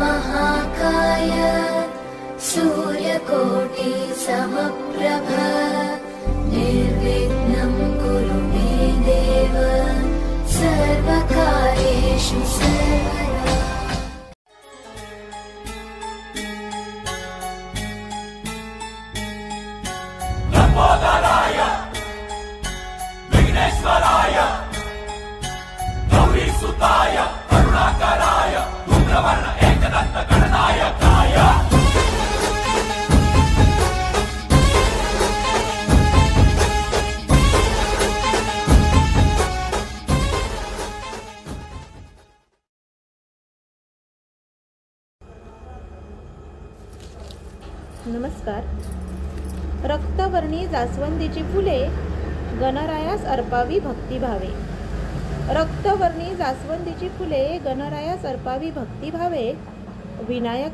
महाकाय सूर्यकोटि समप्रभ निर्विघ्नं कुरु मे देव सर्वकार्येषु सर्वदा। लंबोदराय विघ्नेश्वराय गौरीसुताय करुणाकराय धूम्रवर्ण एकदंत गणनायकाय। नमस्कार। रक्तवर्णी जास्वंदीची फुले गणरायास अर्पावी भक्तिभावे। रक्तवर्णी जास्वंदीची फुले गणरायास अर्पावी भक्तिभावे। विनायक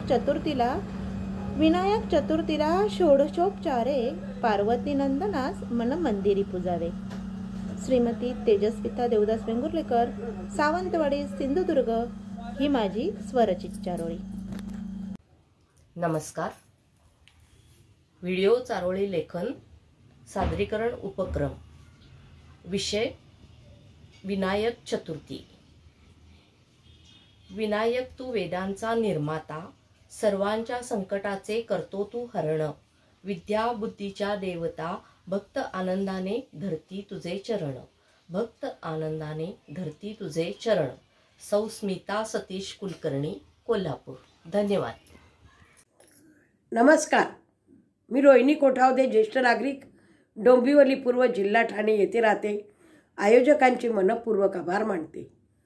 चतुर्थीला षोडशोपचारे पार्वती नंदनास मन मंदिरी पूजावे। श्रीमती तेजस्विता देवदास वेंगुर्लेकर, सावंतवाडी, सिंधुदुर्ग ही माझी स्वरचित चारोळी। नमस्कार। व्हिडिओ चारोळी लेखन सादरीकरण उपक्रम। विषय विनायक चतुर्थी। विनायक तू वेदांचा निर्माता, सर्वांच्या संकटाचे करतो तू हरण। विद्या बुद्धीच्या देवता, भक्त आनंदाने धरती तुझे चरण। भक्त आनंदाने धरती तुझे चरण। सौ स्मिता सतीश कुलकर्णी, कोल्हापूर। धन्यवाद। नमस्कार। मी रोहिणी कोठावदे, ज्येष्ठ नागरिक, डोंबिवली पूर्व, जिल्हा ठाणे येथे राहते। आयोजकांचे मनपूर्वक आभार मानते।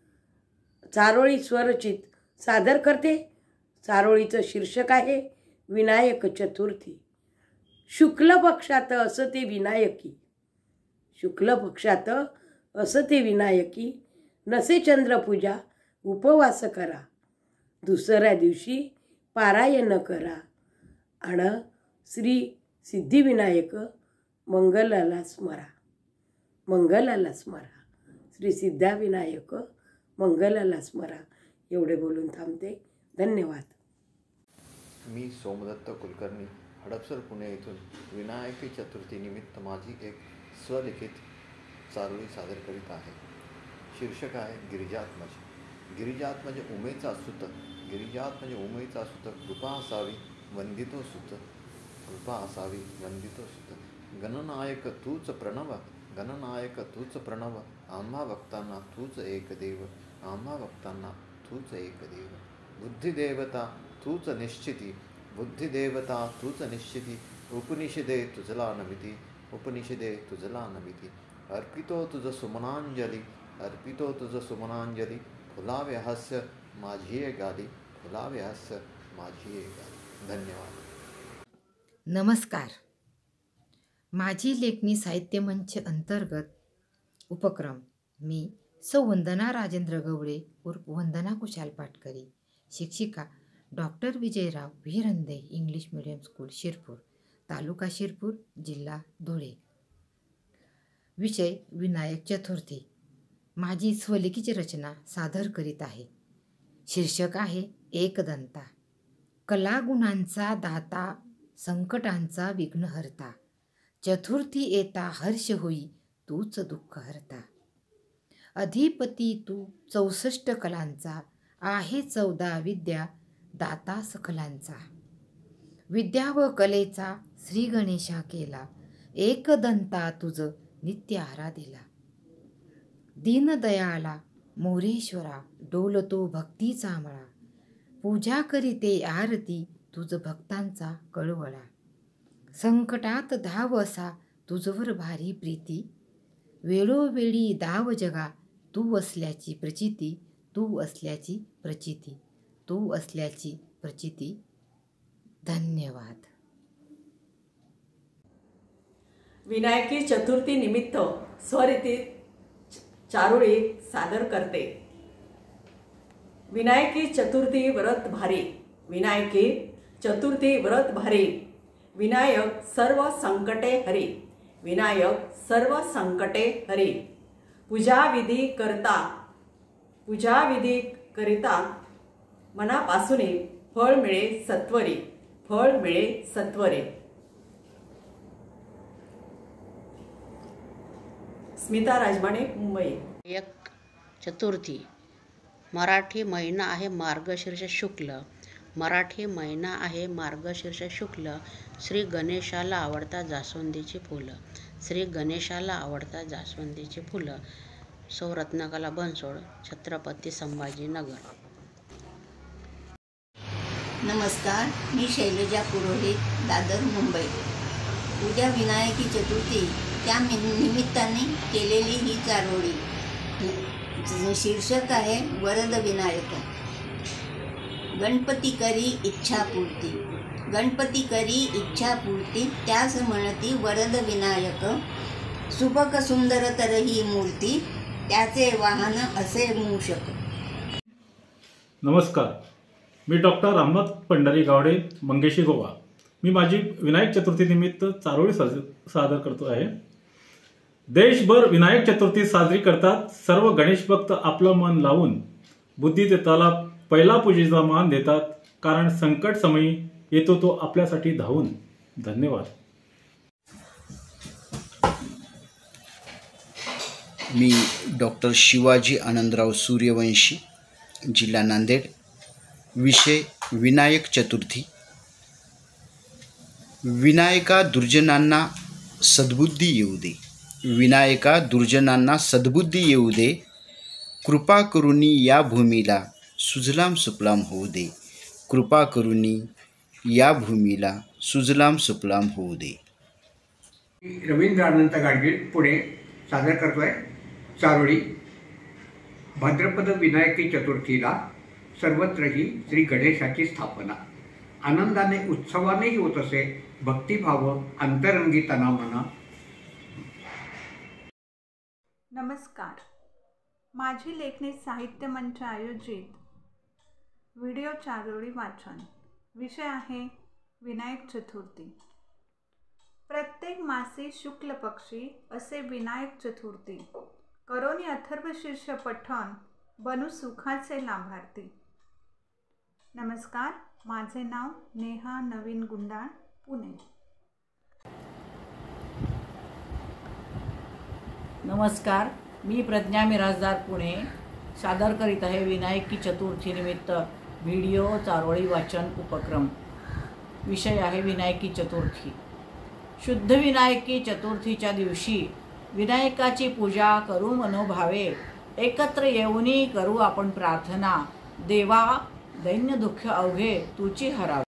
चारोळी स्वरचित सादर करते। चारोळीचं शीर्षक आहे विनायक चतुर्थी। शुक्ल पक्षात असते विनायकी, शुक्ल पक्षात असते विनायकी, नसे चंद्रपूजा उपवास करा, दुसऱ्या दिवशी पारायण करा, आणि श्री सिद्धिविनायक मंगलाला स्मरा, मंगलाला स्मरा, श्री सिद्धिविनायक मंगलाला स्मरा। एवढे बोलून थांबते। धन्यवाद। मी सोमदत्त कुलकर्णी, हडपसर, पुणे येथून विनायकी चतुर्थी निमित्त माझी एक स्वलिखित चारोळी सादर करीत आहे। शीर्षक आहे गिरिजात्मज। गिरिजात्मज उमेचा सुत, गिरिजात्मज उमेचा सुत, कृपा असावी वंदितो सुत, कृपा असावी वंदितो सुत। गणनायक तूच प्रणव, गणनायक तूच प्रणव, आम्हा भक्तांना तूच एक देव, आम्हा भक्तांना तूच एक देव। बुद्धिदेवता तूच निश्चिती, बुद्धिदेवता तूच निश्चिती, उपनिषदे तुझला नमिती, उपनिषदे तुझला नमिती। अर्पितो तुझ सुमनांजली, अर्पितो तुझ सुमनांजली, फुलावे हास्य माझी गाली, फुलावे हास्य माझी गाली। धन्यवाद। नमस्कार। माझी लेखणी साहित्य मंच अंतर्गत उपक्रम। मी सौ वंदना राजेंद्र गवळे उर्फ वंदना कुशाल पाटकरी, शिक्षिका doctor Vijayrao Virande English medium school Shirpur, तालुका शिरपूर, जिल्हा धुळे। विषय विनायक चतुर्थी। माझी स्वलिखित रचना सादर करीत आहे। शीर्षक आहे एकदंता। कलागुणांचा दाता, संकटांचा विघ्नहर्ता, चतुर्थी येता हर्ष होई तूच दुःख हरता। अधिपती तू 64 कलांचा, आहे 14 विद्या दाता सकलांचा। विद्या व कलेचा श्री गणेशा केला, एकदंता तुझ नित्य आराधिला। दीनदयाला मोरेश्वरा, डोलतो भक्तीचा मळा, पूजा करीते आरती तुझ भक्तांचा कळवळा। संकटात धाव असा तुझवर भारी प्रीती, वेळोवेळी दाव जगा तू असल्याची प्रचिती, तू असल्याची प्रचिती, तू असल्याची प्रचिती। धन्यवाद। विनायकी चतुर्थी निमित्त स्वरचित चारोळी सादर करते। विनायकी चतुर्थी व्रत भारी, विनायकी चतुर्थी व्रत भारी, विनायक सर्व संकटे हरी, विनायक सर्व संकटे हरी। पूजा विधी करिता मनापासून फळ मिळे सत्वरे, फळ मिळे सत्वरे. स्मिता राजमाने, मुंबई. एक चतुर्थी. मराठी महिना आहे मार्गशीर्ष शुक्ल. मराठी महिना आहे मार्गशीर्ष शुक्ल. श्री गणेशाला आवडतात जास्वंदीची फुलं. श्री गणेशाला आवडतात जास्वंदीची फुलं. सौ रत्नाकला बनसोड, छत्रपती संभाजीनगर. नमस्कार, मी शैलजा पुरोहित, दादर, मुंबई. उद्या विनायकी चतुर्थी, त्या निमित्ताने केलेली ही चारोळी. शीर्षक आहे वरद विनायक. गणपती करी इच्छापूर्ती. गणपती करी इच्छापूर्ती, त्यास म्हणती वरद विनायक. सुबक सुंदर तर ही मूर्ती, त्याचे वाहन असे मूषक. नमस्कार, मी डॉक्टर अहमद पंढरी गावडे, मंगेशी, गोवा. मी माझी विनायक चतुर्थी निमित्त चारोळी सादर करतो आहे. देशभर विनायक चतुर्थी साजरी करतात. सर्व गणेश भक्त आपलं मन लावून बुद्धिदेवताला पहिला पूजेचा मान देतात, कारण संकट समयी येतो तो आपल्यासाठी धावून. धन्यवाद. मी डॉक्टर शिवाजी आनंदराव सूर्यवंशी, जिल्हा नांदेड. विषय विनायक चतुर्थी. विनायका दुर्जनांना सद्बुद्धी येऊ दे. विनायका दुर्जनांना सद्बुद्धी येऊ दे. कृपा करुणी या भूमीला सुजलाम सुफलाम होऊ दे. कृपा करुणी या भूमीला सुजलाम सुफलाम होऊ दे. रवींद्र अनंत गाडगीळ, पुणे, सादर करतोय चारोळी. भाद्रपद विनायकी चतुर्थीला सर्वत्रही श्री गणेशाची स्थापना आनंदाने उत्सवानेही होत असे. भक्तिभाव अंतरंगी तनामना. नमस्कार, माझी लेखणी साहित्य मंच आयोजित व्हिडिओ चारोळी वाचन. विषय आहे विनायक चतुर्थी. प्रत्येक मासी शुक्ल पक्षी असे विनायक चतुर्थी. करोनी अथर्वशीर्ष पठण, बनू सुखाचे लाभार्थी. नमस्कार, माझे नाव नेहा नवीन गुंडाळ, पुणे. नमस्कार, मी प्रज्ञा मिराजदार, पुणे, सादर करीत आहे विनायकी चतुर्थी निमित्त व्हिडिओ चारोळी वाचन उपक्रम. विषय आहे विनायकी चतुर्थी. शुद्ध विनायकी चतुर्थीच्या दिवशी विनायकाची पूजा करू मनोभावे. एकत्र येऊनी करू आपण प्रार्थना. देवा दैन्य दुःख अवघे तुची हरावे.